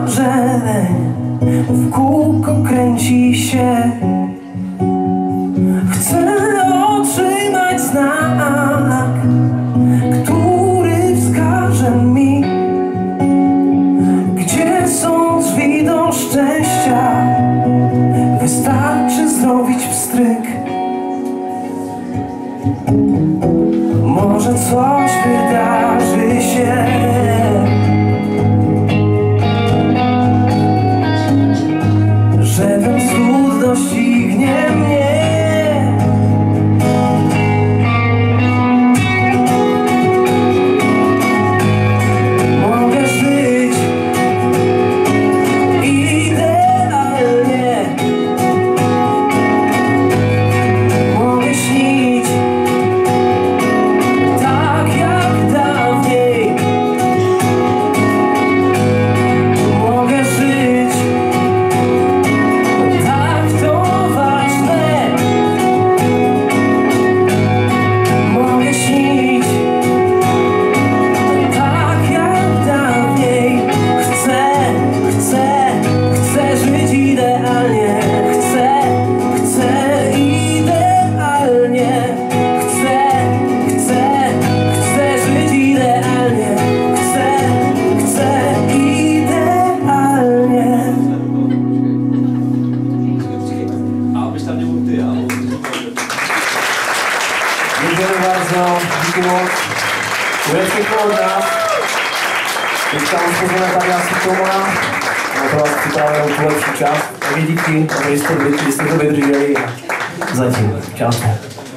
marzeń w kółko kręci się. Chcę otrzymać znak, który wskaże mi, gdzie są drzwi do szczęścia. Wystarczy zrobić pstryk. Może coś wydarzy się, że ten cud doścignie mnie. Mogę żyć idealnie, mogę śnić tak jak dawniej, mogę żyć tak, to ważne, mogę śnić tak jak dawniej. Chcę żyć idealnie, chcę idealnie, chcę żyć idealnie, chcę idealnie. A byś tam nie mógł ty, a Dziękuję bardzo. Dziękuję. Wielkie kłona. Chciałem spoznać Natalia Sutoma. Na to vás připravil lepší čas. Takže díky, a tady jste to vydrželi. Zatím. Čau.